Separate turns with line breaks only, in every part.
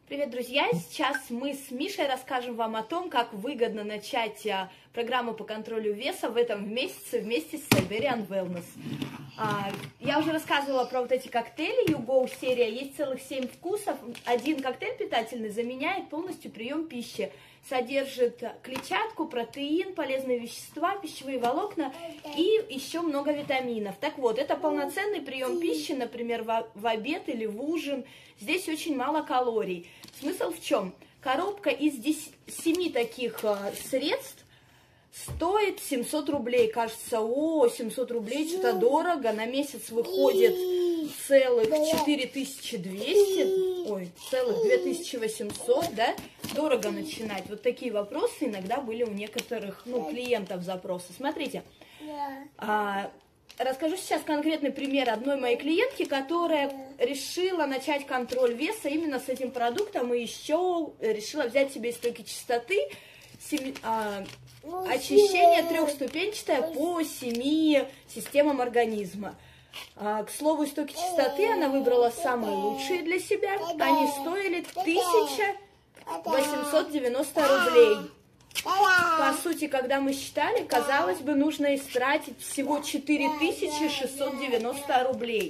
Привет, друзья! Сейчас мы с Мишей расскажем вам о том, как выгодно начать программу по контролю веса в этом месяце вместе с Siberian Wellness. Я уже рассказывала про вот эти коктейли YouGo серия. Есть целых 7 вкусов. Один коктейль питательный заменяет полностью прием пищи. Содержит клетчатку, протеин, полезные вещества, пищевые волокна и еще много витаминов. Так вот, это полноценный прием пищи, например, в обед или в ужин. Здесь очень мало калорий. Смысл в чем? Коробка из 7 таких средств стоит 700 рублей. Кажется, 700 рублей, что-то дорого. На месяц выходит целых 4200, целых 2800, да? Дорого начинать. Вот такие вопросы иногда были у некоторых, клиентов запросы. Смотрите, расскажу сейчас конкретный пример одной моей клиентки, которая решила начать контроль веса именно с этим продуктом и еще решила взять себе истоки чистоты, очищение трехступенчатое по 7 системам организма. К слову, истоки чистоты она выбрала самые лучшие для себя. Они стоили 1890 рублей. По сути, когда мы считали, казалось бы, нужно истратить всего 4690 рублей.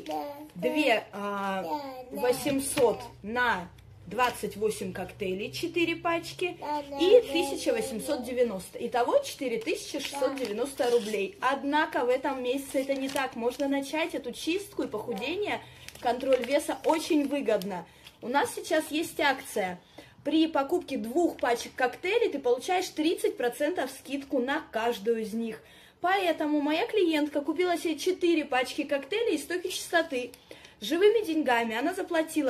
2800 на 28 коктейлей, 4 пачки, и 1890. Итого 4690 рублей. Однако в этом месяце это не так. Можно начать эту чистку и похудение, контроль веса очень выгодно. У нас сейчас есть акция. При покупке 2 пачек коктейлей ты получаешь 30% скидку на каждую из них. Поэтому моя клиентка купила себе 4 пачки коктейлей и истоки чистоты. Живыми деньгами она заплатила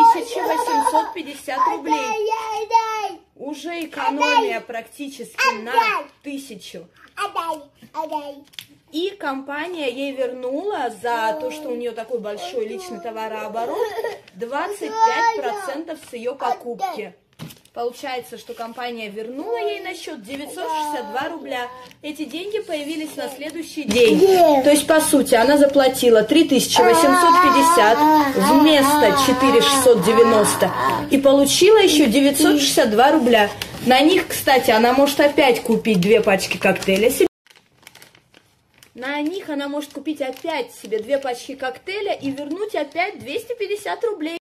3850 рублей. Уже экономия практически на 1000. И компания ей вернула за то, что у нее такой большой личный товарооборот, 25% с ее покупки. Получается, что компания вернула ей на счет 962 рубля. Эти деньги появились на следующий день. То есть, по сути, она заплатила 3850 вместо 4690 и получила еще 962 рубля. На них, кстати, она может опять купить 2 пачки коктейля. На них она может купить опять себе 2 пачки коктейля и вернуть опять 250 рублей.